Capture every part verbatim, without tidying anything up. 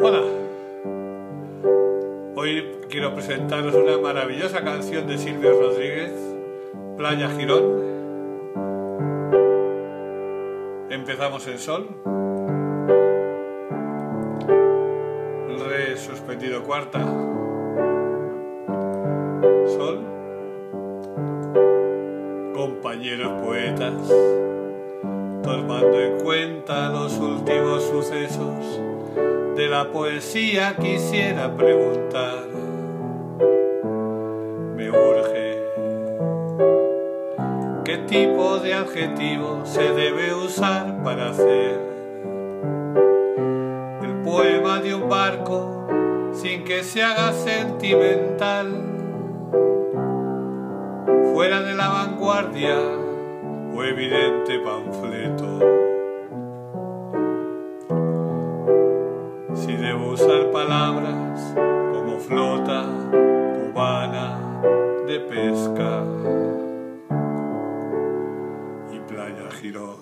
Hola, hoy quiero presentaros una maravillosa canción de Silvio Rodríguez, Playa Girón. Empezamos en sol, re suspendido cuarta, sol, compañeros poetas, tomando en cuenta los últimos sucesos de la poesía quisiera preguntar, me urge, ¿qué tipo de adjetivo se debe usar para hacer el poema de un barco sin que se haga sentimental, fuera de la vanguardia o evidente panfleto? Si debo usar palabras como flota cubana de pesca y Playa Girón.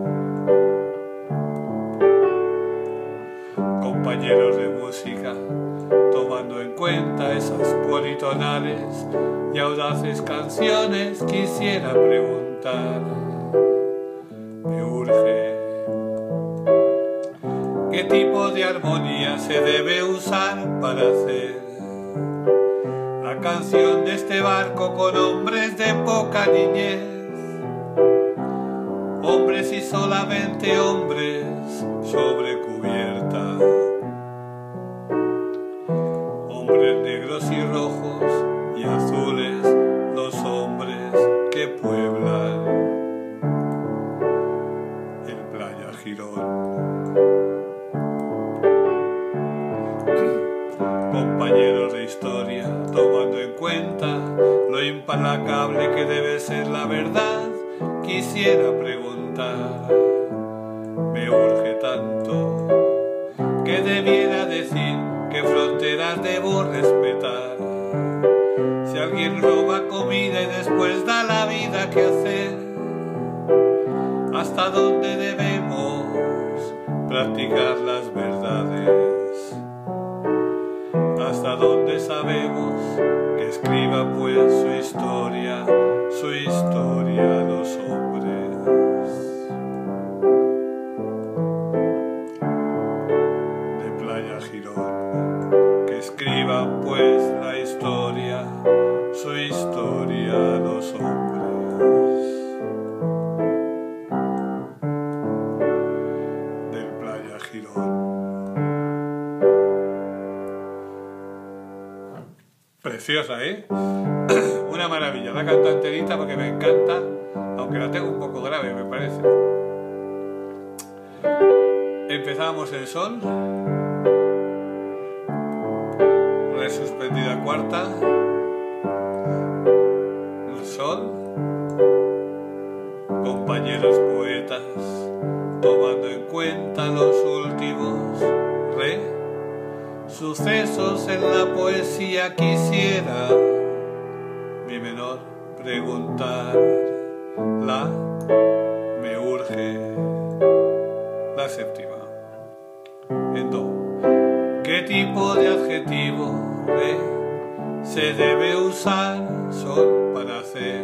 Compañeros de música, tomando en cuenta esas politonales y audaces canciones, quisiera preguntar, me urge, ¿qué tipo de armonía se debe usar para hacer la canción de este barco con hombres de poca niñez? Hombres y solamente hombres sobre cubierta. Hombres negros y rojos y azules, los hombres que pueblan el Playa Girón. Compañeros de historia, tomando en cuenta lo implacable que debe ser la verdad, quisiera preguntar, me urge tanto, ¿qué debiera decir? ¿Qué fronteras debo respetar? Si alguien roba comida y después da la vida, ¿qué hacer? ¿Hasta dónde debemos practicar las verdades? ¿Hasta dónde sabemos que escriba pues su historia, su historia los hombres? De Playa Girón, que escriban pues la historia, su historia los hombres. De Playa Girón. Preciosa, ¿eh? Una maravilla. La canto enterita porque me encanta, aunque la tengo un poco grave, me parece. Empezamos el sol, re suspendida cuarta, el sol, compañeros poetas, tomando en cuenta los últimos re sucesos en la poesía, quisiera mi menor preguntar, la me urge, la séptima en do, ¿qué tipo de adjetivo re se debe usar sol para hacer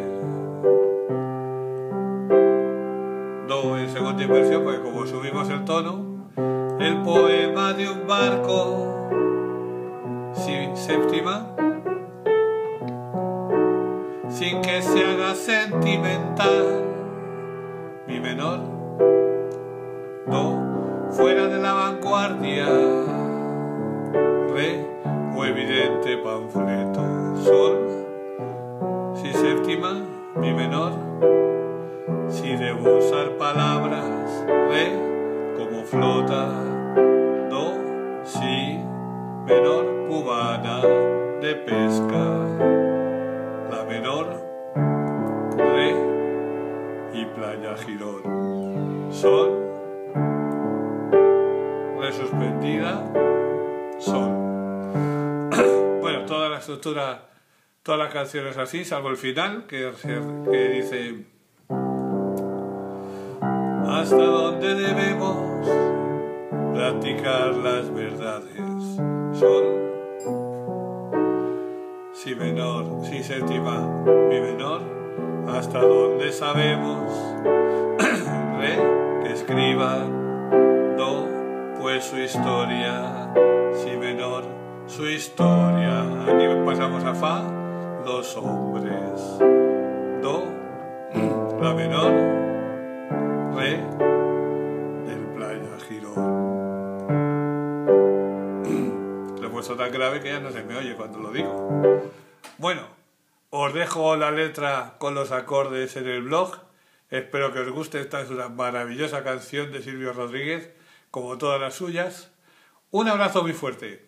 do en segunda inversión? Porque como subimos el tono, el poema de un barco, si séptima, sin que se haga sentimental, mi menor, do, fuera de la vanguardia, re, o evidente panfleto, sol, si séptima, mi menor, si debo usar palabras, re, como flota, do, si, menor, cubana, de pesca, la menor, re, y Playa Girón, sol, re suspendida, sol. Bueno, toda la estructura, todas las canciones así, salvo el final, que, que dice ¿hasta dónde debemos practicar las verdades. Sol, si menor, si séptima, mi menor, hasta donde sabemos. Re, que escriba. Do, pues su historia. Si menor, su historia. Aquí pasamos a fa, los hombres. Do, la menor. Re, del Playa Girón. Lo he puesto tan grave que ya no se me oye cuando lo digo. Bueno, os dejo la letra con los acordes en el blog. Espero que os guste. Esta es una maravillosa canción de Silvio Rodríguez, como todas las suyas. Un abrazo muy fuerte.